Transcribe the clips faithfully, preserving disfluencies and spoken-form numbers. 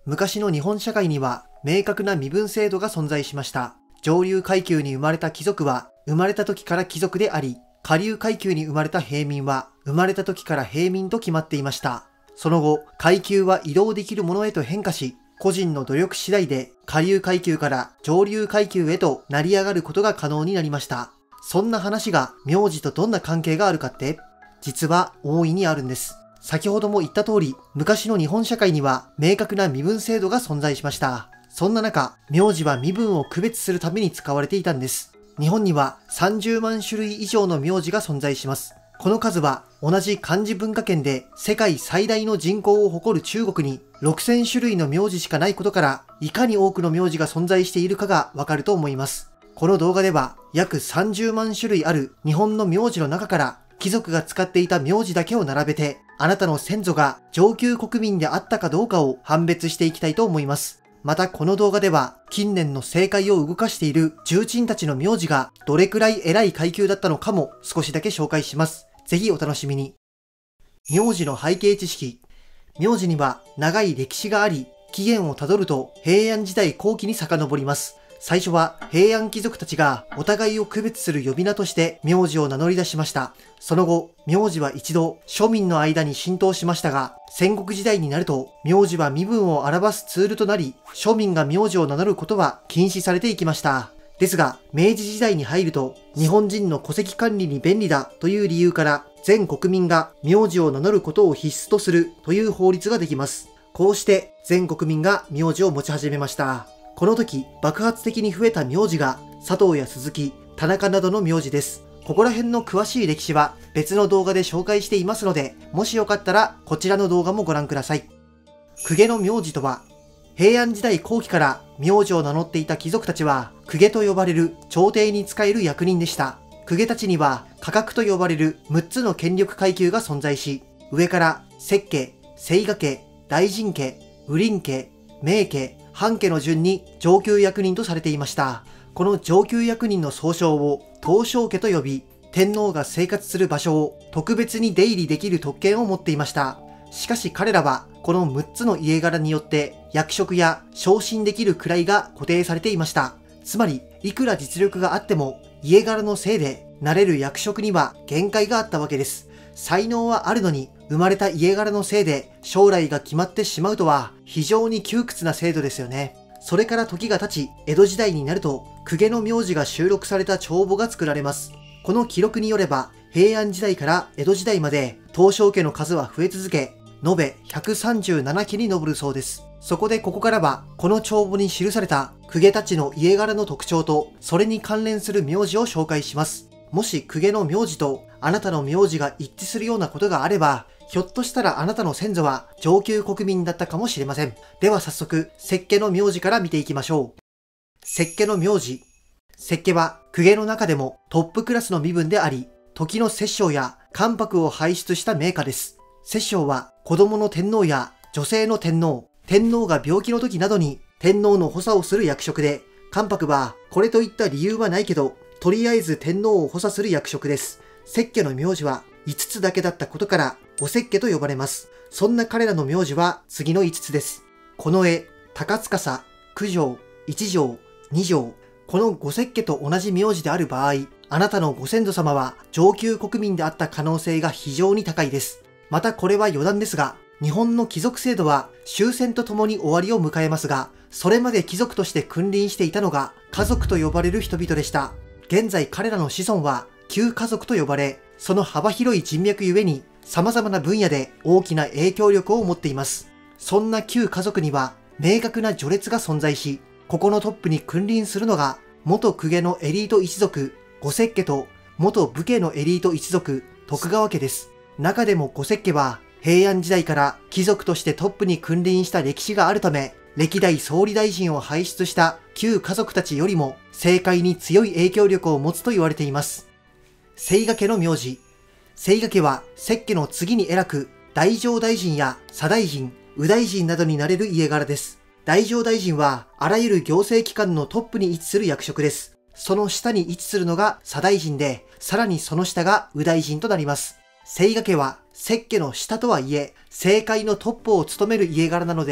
昔の日本社会には明確な身分制度が存在しました。上流階級に生まれた貴族は生まれた時から貴族であり、下流階級に生まれた平民は生まれた時から平民と決まっていました。その後、階級は移動できるものへと変化し、個人の努力次第で下流階級から上流階級へと成り上がることが可能になりました。そんな話が名字とどんな関係があるかって、実は大いにあるんです。先ほども言った通り、昔の日本社会には明確な身分制度が存在しました。そんな中、名字は身分を区別するために使われていたんです。日本にはさんじゅうまん種類以上の名字が存在します。この数は同じ漢字文化圏で世界最大の人口を誇る中国にろくせん種類の名字しかないことから、いかに多くの名字が存在しているかがわかると思います。この動画では約さんじゅうまん種類ある日本の名字の中から貴族が使っていた名字だけを並べて、あなたの先祖が上級国民であったかどうかを判別していきたいと思います。またこの動画では近年の政界を動かしている重鎮たちの名字がどれくらい偉い階級だったのかも少しだけ紹介します。ぜひお楽しみに。名字の背景知識。名字には長い歴史があり、起源をたどると平安時代後期に遡ります。最初は平安貴族たちがお互いを区別する呼び名として名字を名乗り出しました。その後、名字は一度庶民の間に浸透しましたが、戦国時代になると名字は身分を表すツールとなり、庶民が名字を名乗ることは禁止されていきました。ですが、明治時代に入ると日本人の戸籍管理に便利だという理由から全国民が名字を名乗ることを必須とするという法律ができます。こうして全国民が名字を持ち始めました。この時、爆発的に増えた名字が佐藤や鈴木、田中などの名字です。ここら辺の詳しい歴史は別の動画で紹介していますので、もしよかったらこちらの動画もご覧ください。公家の名字とは、平安時代後期から名字を名乗っていた貴族たちは、公家と呼ばれる朝廷に仕える役人でした。公家たちには、家格と呼ばれるむっつの権力階級が存在し、上から摂家、清賀家、大臣家、羽林家、名家、藩家の順に上級役人とされていました。この上級役人の総称を東照家と呼び、天皇が生活する場所を特別に出入りできる特権を持っていました。しかし彼らはこのむっつの家柄によって役職や昇進できる位が固定されていました。つまりいくら実力があっても家柄のせいでなれる役職には限界があったわけです。才能はあるのに生まれた家柄のせいで将来が決まってしまうとは非常に窮屈な制度ですよね。それから時が経ち、江戸時代になると公家の名字が収録された帳簿が作られます。この記録によれば平安時代から江戸時代まで東照家の数は増え続け、延べひゃくさんじゅうなな家に上るそうです。そこでここからはこの帳簿に記された公家たちの家柄の特徴とそれに関連する名字を紹介します。もし公家の名字とあなたの名字が一致するようなことがあれば、ひょっとしたらあなたの先祖は上級国民だったかもしれません。では早速、摂家の名字から見ていきましょう。摂家の名字。摂家は公家の中でもトップクラスの身分であり、時の摂政や関白を輩出した名家です。摂政は子供の天皇や女性の天皇、天皇が病気の時などに天皇の補佐をする役職で、関白はこれといった理由はないけど、とりあえず天皇を補佐する役職です。摂家の名字はいつつだけだったことから五摂家と呼ばれます。そんな彼らの名字は次のいつつです。近衛、高司、九条、一条、二条。この五摂家と同じ名字である場合、あなたのご先祖様は上級国民であった可能性が非常に高いです。またこれは余談ですが、日本の貴族制度は終戦とともに終わりを迎えますが、それまで貴族として君臨していたのが家族と呼ばれる人々でした。現在彼らの子孫は旧家族と呼ばれ、その幅広い人脈ゆえに様々な分野で大きな影響力を持っています。そんな旧家族には明確な序列が存在し、ここのトップに君臨するのが元公家のエリート一族、五摂家と元武家のエリート一族、徳川家です。中でも五摂家は平安時代から貴族としてトップに君臨した歴史があるため、歴代総理大臣を輩出した旧家族たちよりも政界に強い影響力を持つと言われています。清賀家の名字。清賀家は摂家の次に偉く、太政大臣や左大臣、右大臣などになれる家柄です。太政大臣はあらゆる行政機関のトップに位置する役職です。その下に位置するのが左大臣で、さらにその下が右大臣となります。清賀家は摂家の下とはいえ、政界のトップを務める家柄なので、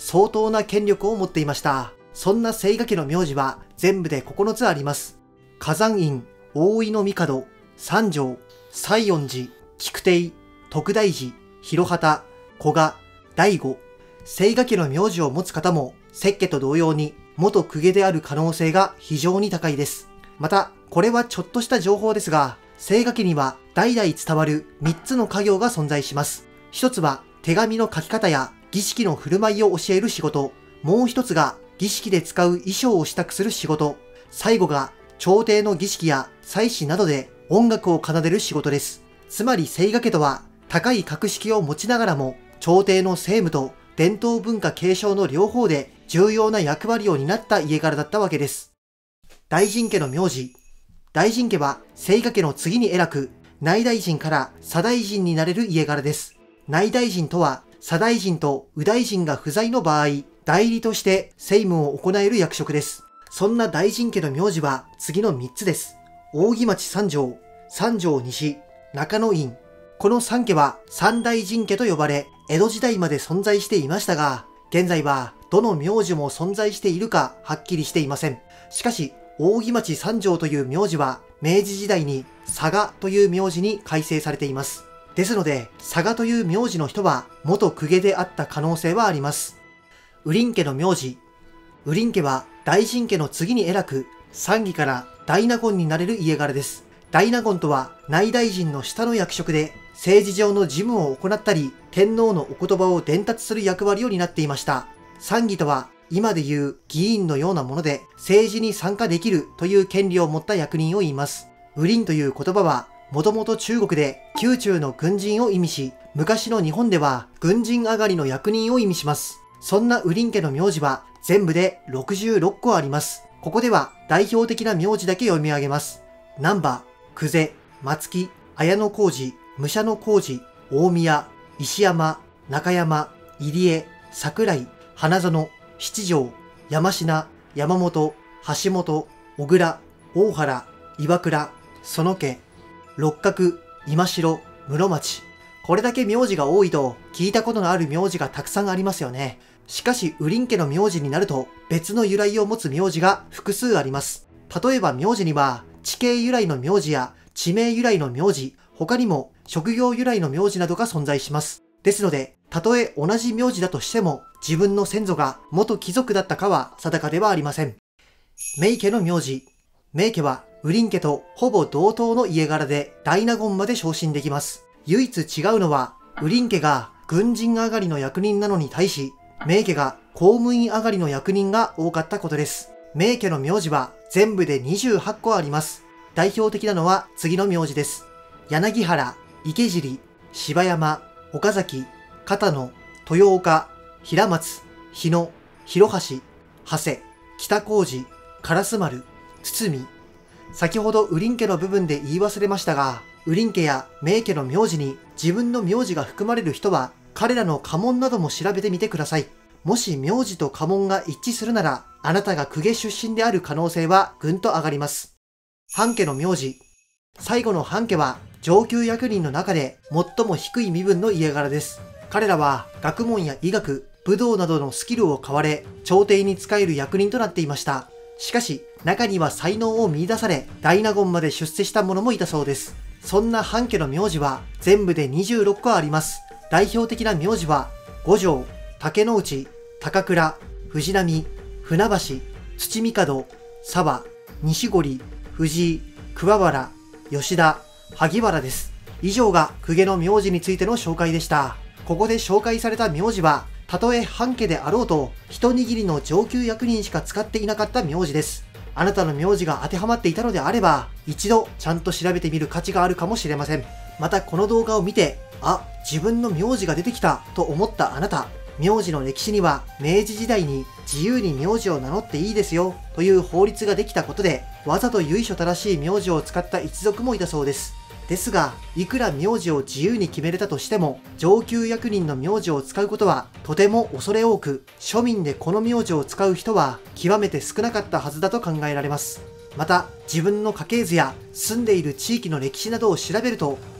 相当な権力を持っていました。そんな清賀家の名字は全部でここのつあります。火山院、大井の帝、三条、西園寺、菊亭、徳大寺、広畑、古賀、大悟。清賀家の名字を持つ方も、摂家と同様に元公家である可能性が非常に高いです。また、これはちょっとした情報ですが、清賀家には代々伝わるみっつの家業が存在します。一つは手紙の書き方や儀式の振る舞いを教える仕事。もう一つが儀式で使う衣装を支度する仕事。最後が朝廷の儀式や祭祀などで音楽を奏でる仕事です。つまり清賀家とは高い格式を持ちながらも朝廷の政務と伝統文化継承の両方で重要な役割を担った家柄だったわけです。大臣家の名字。大臣家は清賀家の次に偉く、内大臣から左大臣になれる家柄です。内大臣とは左大臣と右大臣が不在の場合、代理として政務を行える役職です。そんな大臣家の名字は次のみっつです。扇町三条、三条西、中野院。この三家は三大臣家と呼ばれ、江戸時代まで存在していましたが、現在はどの名字も存在しているかはっきりしていません。しかし、扇町三条という名字は明治時代に佐賀という名字に改正されています。ですので、佐賀という名字の人は元公家であった可能性はあります。羽林家の名字。羽林家は大臣家の次に偉く、三義から大納言になれる家柄です。大納言とは内大臣の下の役職で、政治上の事務を行ったり、天皇のお言葉を伝達する役割を担っていました。参議とは今でいう議員のようなもので、政治に参加できるという権利を持った役人を言います。羽林という言葉は、もともと中国で宮中の軍人を意味し、昔の日本では軍人上がりの役人を意味します。そんな羽林家の名字は全部でろくじゅうろっこあります。ここでは代表的な名字だけ読み上げます。難波、久世、松木、綾野浩二、武者の浩二、大宮、石山、中山、入江、桜井、花園、七条、山科、山本、橋本、小倉、大原、岩倉、園家、六角、今城、室町。これだけ名字が多いと聞いたことのある名字がたくさんありますよね。しかし、羽林家の名字になると別の由来を持つ名字が複数あります。例えば名字には地形由来の名字や地名由来の名字、他にも職業由来の名字などが存在します。ですので、たとえ同じ名字だとしても自分の先祖が元貴族だったかは定かではありません。名家の名字。名家は羽林家とほぼ同等の家柄で大納言まで昇進できます。唯一違うのは、羽林家が軍人上がりの役人なのに対し、名家が公務員上がりの役人が多かったことです。名家の名字は全部でにじゅうはっこあります。代表的なのは次の名字です。柳原、池尻、柴山、岡崎、片野、豊岡、平松、日野、広橋、長谷、北小路、烏丸、堤。先ほど羽林家の部分で言い忘れましたが、羽林家や名家の名字に自分の名字が含まれる人は、彼らの家紋なども調べてみてください。もし名字と家紋が一致するなら、あなたが公家出身である可能性はぐんと上がります。藩家の名字。最後の藩家は上級役人の中で最も低い身分の家柄です。彼らは学問や医学、武道などのスキルを買われ、朝廷に仕える役人となっていました。しかし、中には才能を見出され、大納言まで出世した者もいたそうです。そんな藩家の名字は全部でにじゅうろっこあります。代表的な名字は、五条、竹之内、高倉、藤波、船橋、土御門、沢、西堀、藤井、桑原、吉田、萩原です。以上が公家の名字についての紹介でした。ここで紹介された名字は、たとえ藩家であろうと、一握りの上級役人しか使っていなかった名字です。あなたの名字が当てはまっていたのであれば、一度ちゃんと調べてみる価値があるかもしれません。またこの動画を見て、あ、自分の名字が出てきたと思ったあなた、名字の歴史には明治時代に自由に名字を名乗っていいですよという法律ができたことで、わざと由緒正しい名字を使った一族もいたそうです。ですが、いくら名字を自由に決めれたとしても、上級役人の名字を使うことはとても恐れ多く、庶民でこの名字を使う人は極めて少なかったはずだと考えられます。また、自分の家系図や住んでいる地域の歴史などを調べると、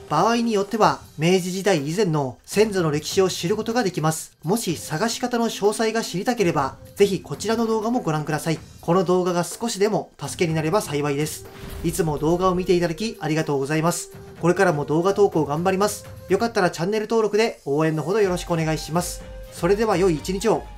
場合によっては明治時代以前の先祖の歴史を知ることができます。もし探し方の詳細が知りたければ、ぜひこちらの動画もご覧ください。この動画が少しでも助けになれば幸いです。いつも動画を見ていただきありがとうございます。これからも動画投稿頑張ります。よかったらチャンネル登録で応援のほどよろしくお願いします。それでは良い一日を。